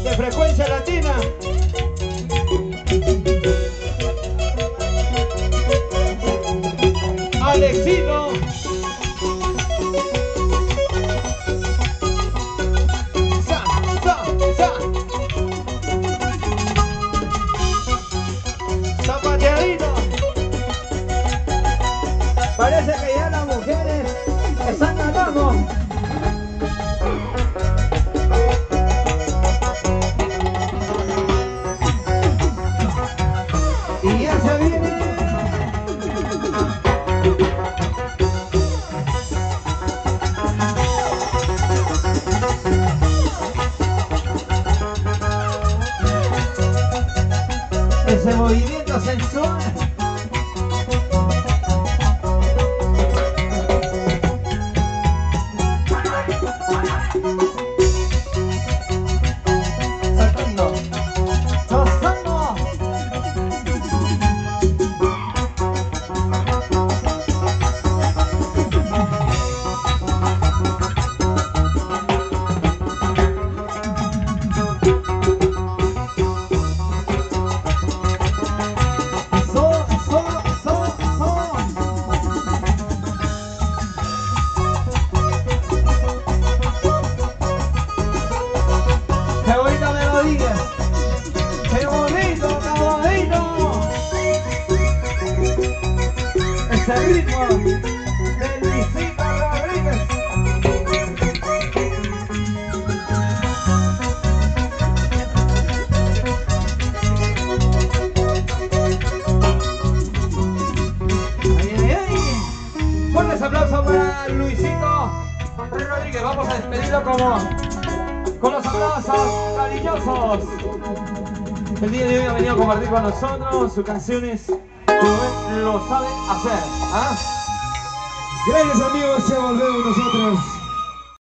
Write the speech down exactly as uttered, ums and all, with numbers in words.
de Frecuencia Latina. Alexino. Sa, sa, sa. Zapateadito. Parece que ya las mujeres están ganando. Y ya se viene. Ese movimiento sensual. Saltando, saltando. ¡Qué bonita melodía! ¡Qué bonito, caballito! Ese ritmo de Luisito Rodríguez. ¡Ay, ay, ay! Fuertes aplausos para Luisito Rodríguez. Vamos a despedirlo como con los abrazos cariñosos. El día de hoy ha venido a compartir con nosotros sus canciones como él lo sabe hacer. ¿Ah? Gracias amigos, ya volvemos nosotros.